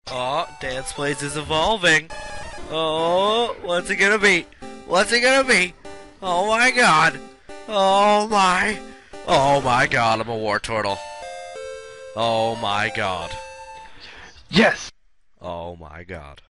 Oh, DansPlays is evolving. Oh, what's it gonna be? What's it gonna be? Oh my god. Oh my. Oh my god, I'm a war turtle. Oh my god. Yes! Oh my god.